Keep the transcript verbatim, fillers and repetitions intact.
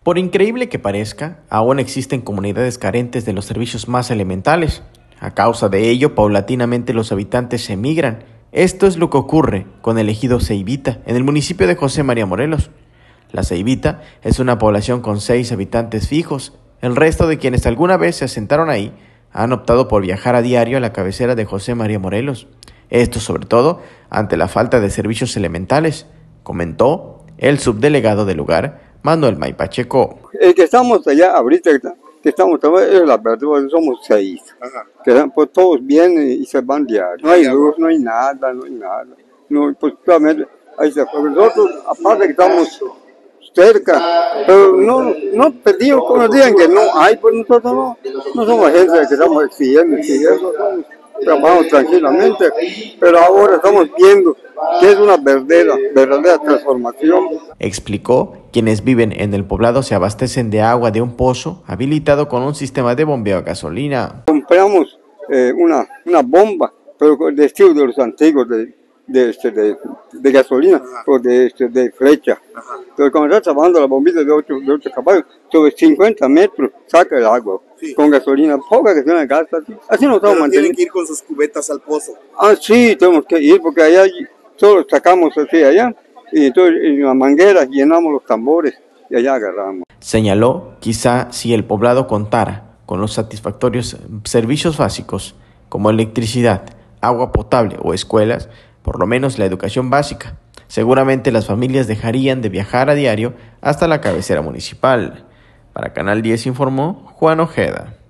Por increíble que parezca, aún existen comunidades carentes de los servicios más elementales. A causa de ello, paulatinamente los habitantes emigran. Esto es lo que ocurre con el ejido Ceibita, en el municipio de José María Morelos. La Ceibita es una población con seis habitantes fijos. El resto de quienes alguna vez se asentaron ahí han optado por viajar a diario a la cabecera de José María Morelos. Esto sobre todo ante la falta de servicios elementales, comentó el subdelegado del lugar, Manuel May Pacheco. El que estamos allá ahorita, que estamos es la verdad, somos seis. Ajá. Que pues, todos vienen y se van diario. No hay luz, no hay nada, no hay nada. No, pues claramente, ahí se fue. Nosotros, aparte que estamos cerca, pero no, no pedimos que nos digan que no hay, pues nosotros no, no somos gente que estamos exigiendo, exigiendo, trabajamos tranquilamente, pero ahora estamos viendo que es una verdadera, verdadera transformación. Explicó, quienes viven en el poblado se abastecen de agua de un pozo habilitado con un sistema de bombeo a gasolina. Compramos eh, una, una bomba, pero de estilo de los antiguos, de, de, este, de, de gasolina o de, este, de flecha. Ajá. Entonces cuando está trabajando la bombita de ocho caballos, sobre cincuenta metros saca el agua. Sí. Con gasolina, poca gasolina gasta, así, así nos estamos manteniendo. ¿Tienen que ir con sus cubetas al pozo? Ah, sí, tenemos que ir, porque allá solo sacamos así allá, y entonces en la manguera llenamos los tambores y allá agarramos. Señaló, quizá si el poblado contara con los satisfactorios servicios básicos, como electricidad, agua potable o escuelas, por lo menos la educación básica, seguramente las familias dejarían de viajar a diario hasta la cabecera municipal. Para Canal diez informó Juan Ojeda.